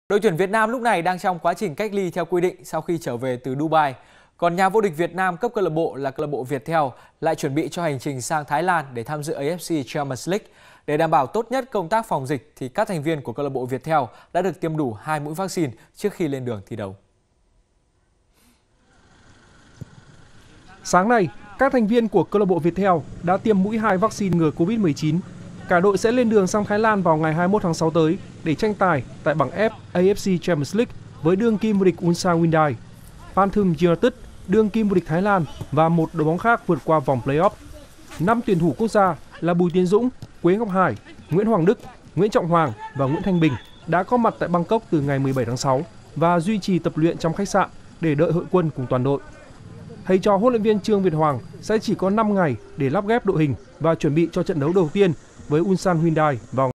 Đội tuyển Việt Nam lúc này đang trong quá trình cách ly theo quy định sau khi trở về từ Dubai. Còn nhà vô địch Việt Nam cấp câu lạc bộ là câu lạc bộ Viettel lại chuẩn bị cho hành trình sang Thái Lan để tham dự AFC Champions League. Để đảm bảo tốt nhất công tác phòng dịch thì các thành viên của câu lạc bộ Viettel đã được tiêm đủ 2 mũi vaccine trước khi lên đường thi đấu. Sáng nay, các thành viên của câu lạc bộ Viettel đã tiêm mũi 2 vaccine ngừa Covid-19. Cả đội sẽ lên đường sang Thái Lan vào ngày 21 tháng 6 tới để tranh tài tại bảng F AFC Champions League với đương kim vô địch Ulsan Hyundai, Pathum United, đương kim vô địch Thái Lan và một đội bóng khác vượt qua vòng play-off. 5 tuyển thủ quốc gia là Bùi Tiến Dũng, Quế Ngọc Hải, Nguyễn Hoàng Đức, Nguyễn Trọng Hoàng và Nguyễn Thanh Bình đã có mặt tại Bangkok từ ngày 17 tháng 6 và duy trì tập luyện trong khách sạn để đợi hội quân cùng toàn đội. Thầy trò huấn luyện viên Trương Việt Hoàng sẽ chỉ có 5 ngày để lắp ghép đội hình và chuẩn bị cho trận đấu đầu tiên với Ulsan Hyundai vào